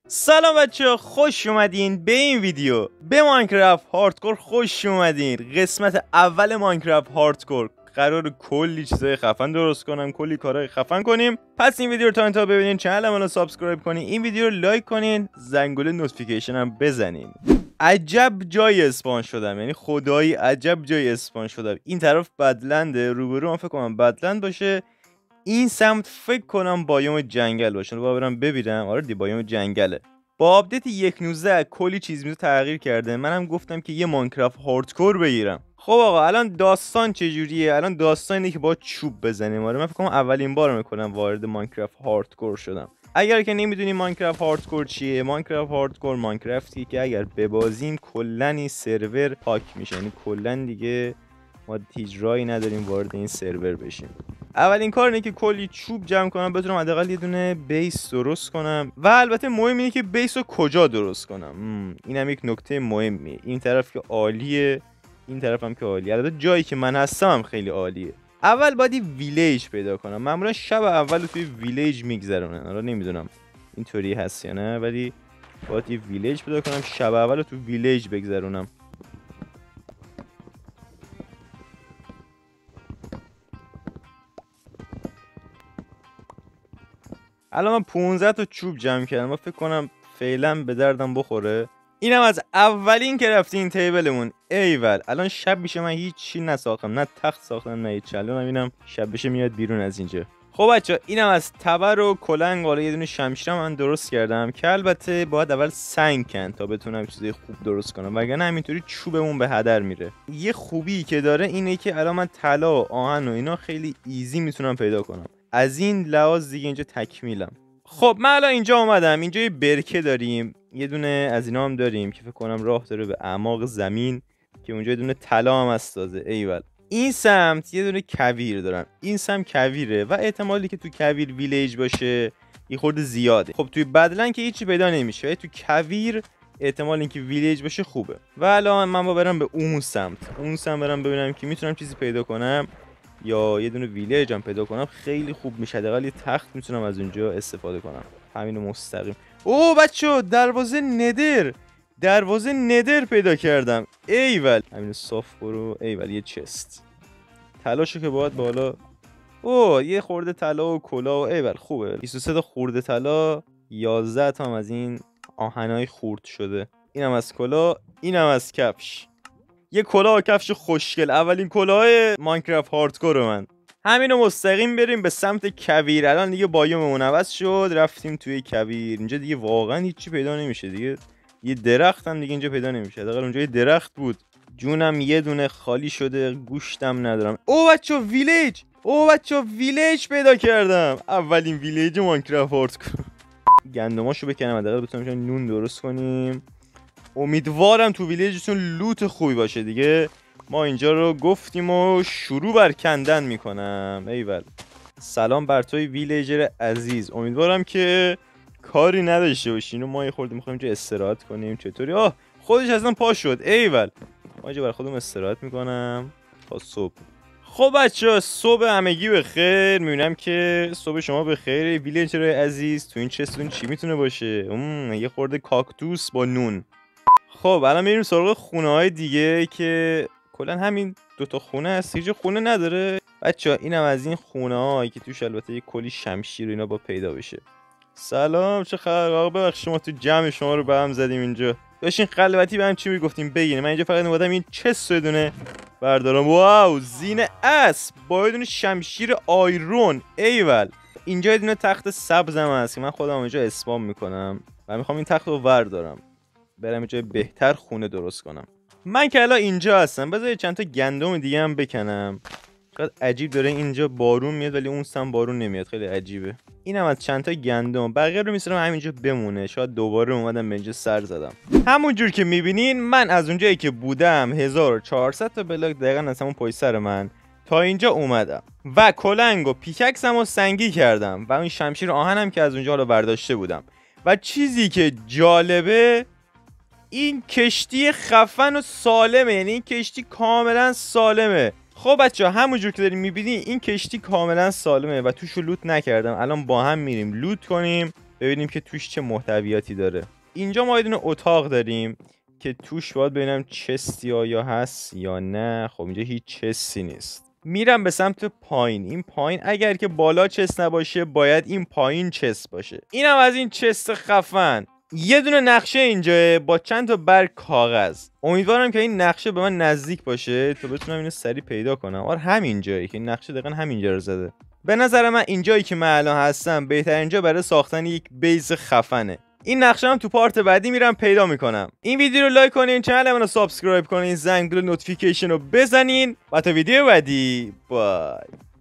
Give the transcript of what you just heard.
سلام بچه، خوش اومدین به این ویدیو. به ماینکرافت هاردکور خوش اومدین. قسمت اول ماینکرافت هاردکور. قرار کلی چیزای خفن درست کنم، کلی کارهای خفن کنیم. پس این ویدیو رو تا انتها ببینین، چنلمون رو سابسکرایب کنین، این ویدیو رو لایک کنین، زنگوله نوتیفیکیشن هم بزنین. عجب جای اسپان شدم، یعنی خدایی عجب جای اسپان شدم. این طرف بدلنده، روبرو من فکر کنم بدلند باشه، این سمت فکر کنم بایوم جنگل باشه. رو برم ببینم. آره دی بایوم جنگله. با آپدیت 1.19 کلی چیز تغییر کرده. منم گفتم که یه ماینکرافت هاردکور بگیرم. خب آقا الان داستان چجوریه؟ الان داستان اینه که با چوب بزنیم. آره من فکر کنم اولین بار میکنم وارد ماینکرافت هاردکور شدم. اگر که نمیدونی ماینکرافت هاردکور چیه، ماینکرافت هاردکور ماینکرافتی که اگر ببازیم کلا این سرور پاک میشه، یعنی کلا دیگه ما هیچ راهی نداریم وارد این سرور بشیم. اولین کار اینه که کلی چوب جمع کنم بتونم حداقل یه دونه بیس درست کنم. و البته مهم اینه که بیس رو کجا درست کنم. اینم یک نکته مهمیه. این طرف که عالیه، این طرف هم که عالیه. البته جایی که من هستم هم خیلی عالیه. اول باید ویلیج پیدا کنم. معمولا شب اول رو توی ویلیج میگذرونن. حالا نمیدونم اینطوری هست یا نه، ولی باید یه ویلیج پیدا کنم، شب اول رو تو ویلیج بگذرونم. الان من 15 تا چوب جمع کردم. من فکر کنم فعلا به دردم بخوره. اینم از اولین که رفتین تیبلمون. ایول الان شب میشه، من هیچی نساختم، نه تخت ساختم نه هیچ. الان اینم شب بشه میاد بیرون از اینجا. خب بچا اینم از تبر و کلنگ. حالا یه دونه شمشیر من درست کردم که البته باید اول سنگ کن تا بتونم چیزای خوب درست کنم، وگرنه همینطوری چوبمون به هدر میره. یه خوبی که داره اینه که الان من طلا و آهن و اینا خیلی ایزی میتونم پیدا کنم. از این لحاظ دیگه اینجا تکمیلم. خب من الان اینجا اومدم. اینجا یه برکه داریم، یه دونه از اینا هم داریم که فکر کنم راه داره به اعماق زمین، که اونجا یه دونه طلا هم هست تازه. ایول این سمت یه دونه کویر دارم. این سمت کویره و احتمالی که تو کویر ویلیج باشه یه خورده زیاده. خب توی بدلن که هیچی پیدا نمیشه، تو کویر احتمال اینکه ویلیج باشه خوبه. و الان من برم به اون سمت برم ببینم که میتونم چیزی پیدا کنم یا یه دونه ویلیج هم پیدا کنم. خیلی خوب میشه، حداقل یه تخت میتونم از اونجا استفاده کنم. همینو مستقیم. او بچو دروازه ندر پیدا کردم. ایول همینو صاف برو. ایول یه چست طلاشو که باید بالا. او یه خورده طلا و کلا و ایول خوبه. 23 تا خورده طلا، 11 تا هم از این آهنای خورد شده. اینم از کلا، اینم از کفش. یه کلاه و کفش خوشگل. اولین کلاه ماینکرافت هاردکور من. همینو مستقیم بریم به سمت کویر. الان دیگه بایوممون عوض شد، رفتیم توی کویر. اینجا دیگه واقعا هیچی پیدا نمیشه دیگه. یه درخت هم دیگه اینجا پیدا نمیشه. حداقل اونجا یه درخت بود. جونم یه دونه خالی شده، گوشتم ندارم. او بچا ویلیج پیدا کردم. اولین ویلیج ماینکرافت هاردکور. گندماشو بکنم حداقل بتونیم نون درست کنیم. امیدوارم تو ویلیجتون لوت خوبی باشه دیگه. ما اینجا رو گفتیم و شروع بر کندن میکنم. ایول سلام بر توی ویلیجر عزیز. امیدوارم که کاری نداشته باشین و ما یه خورده میخوایم اینجا استراحت کنیم. چطوری؟ خودش اصلا پا شد. ایول ما اینجا بر خودم استراحت میکنم تا صبح. خب بچه صبح همگی بخیر. میبینم که صبح شما بخیر ویلیجر عزیز. تو این چستون چی میتونه باشه؟ یه خورده کاکتوس با نون. خب الان میریم سراغ خونه های دیگه که کلا همین دوتا خونه هست، هیچ خونه نداره. بچه اینم از این خونه هایی که توش البته یه کلی شمشیر و اینا با پیدا بشه. سلام چه خبر آقا؟ ببخشید ما تو جمع شما رو به هم زدیم اینجا. داشتین خلوتی به هم چی میگفتیم بگین. من اینجا فقط اومدم این چست رو دونه بردارم. واو زین اسب با یه دونه شمشیر آیرون. ایول اینجا یه دونه تخت سبزم هست که من خودم اینجا اسپام میکنم و میخوام این تخت رو بردارم برم یه جای بهتر خونه درست کنم. من که الان اینجا هستم. بذار چند تا گندم دیگه هم بکنم. شاید عجیب داره اینجا بارون میاد ولی اون سم بارون نمیاد. خیلی عجیبه. اینم از چند تا گندم. بقیه رو میذارم همینجا بمونه. شاید دوباره اومدم به اینجا سر زدم. همونجور که میبینین من از اونجایی که بودم 1400 تا بلاک دقیقاً از همون پشت سر من تا اینجا اومدم و کلنگ و پیککسم رو سنگی کردم و اون شمشیر آهنم که از اونجا رو برداشته بودم. و چیزی که جالبه این کشتی خفن و سالمه. یعنی این کشتی کاملا سالمه. خب بچه همونجور که داریم میبینی این کشتی کاملا سالمه و توشو لوت نکردم. الان با هم میریم لوت کنیم ببینیم که توش چه محتویاتی داره. اینجا ما یه دونه اتاق داریم که توش باید ببینم چستی آیا هست یا نه. خب اینجا هیچ چستی نیست. میرم به سمت پایین. این پایین اگر که بالا چست نباشه باید این پایین چست باشه. اینم از این چست خفن. یه دونه نقشه اینجا با چند تا برگ کاغذ. امیدوارم که این نقشه به من نزدیک باشه تا بتونم اینو سریع پیدا کنم. آره همین جایی که این نقشه دقیقاً همینجا رو زده. به نظر من اینجایی که من الان هستم بهترین جا برای ساختن یک بیس خفنه. این نقشه هم تو پارت بعدی میرم پیدا میکنم. این ویدیو رو لایک کنین، چنل رو سابسکرایب کنین، زنگ نوتیفیکیشن رو بزنین و تا ویدیو بعدی بای.